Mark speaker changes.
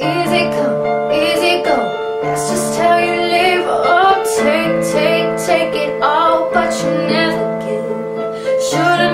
Speaker 1: Easy come, easy go, that's just how you live. Oh, take it all, but you never give. Should've